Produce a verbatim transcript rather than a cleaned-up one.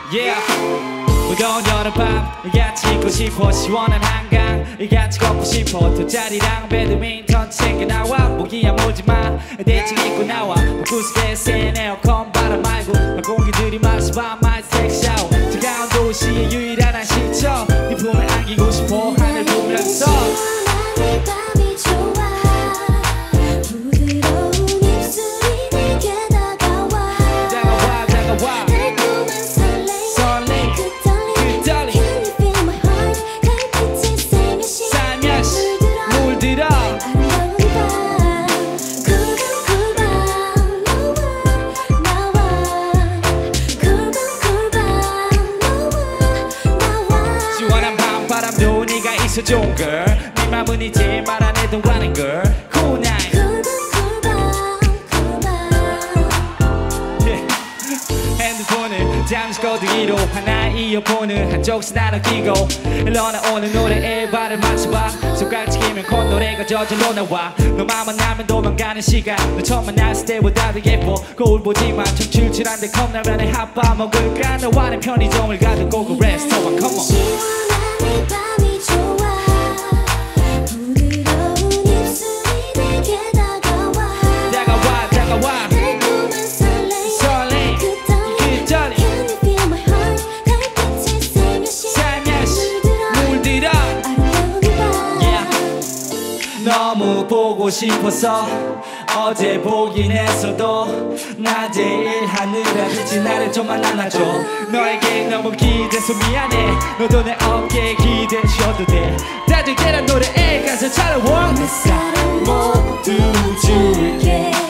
Yeah. 무더운 여름밤 이같이 있고 싶어. 시원한 한강 이같이 걷고 싶어. 돗자리랑 배드민턴 챙겨 나와. 모기야 모지마 대충 입고 나와. 구석에 센 에어컨 바람 말고 공기 들이마셔 봐. My sex show. 차가운 도시의 유일한 한시처. 네 품에 안기고 싶어. 하늘 보면서 바람도 네가 있어 좋은 girl. 네 맘은 이제 말 안 해도 아는 girl. Cool night. yeah. 핸드폰을 잠시 거두기로 하나의 이어폰을 한쪽씩 나눠 끼고 흘러나 오는 노래에 발을 맞춰봐. 손깍지기면 콧노래가 저절로 나와. 너만 만나면 도망가는 시간. 너 처음 만났을 때보다 더 예뻐. 거울 보지만 좀 출출한데 컵라면에 핫바 먹을까. 너와는 편의점을 가도 고고 레스토랑 come on. 밤이 좋아. 부드러운 입술이 내게 다가와. 다가와 다가와. 달콤한 설레임 설레임 그 떨림. Can you feel my heart? 달빛에 살며시 살며시 물들어 아름다운 밤. yeah. 너무 보고 싶어서 어제 보긴 했어도 낮에 일하느라 빛이 나를 좀만 안아줘. 너에게 너무 기대서 미안해. 너도 내 어깨에 기대 쉬어도 돼. 다들 계란 노래에 가서 찾아와. 내 사랑 모두 줄게.